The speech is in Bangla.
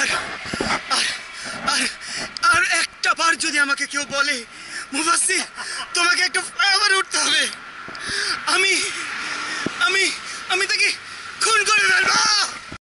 আর আর আর আর একটা বার যদি আমাকে কেউ বলে মুফাসসির তোমাকে একটা ফ্লাইওভারে উঠতে হবে, আমি আমি আমি তাকে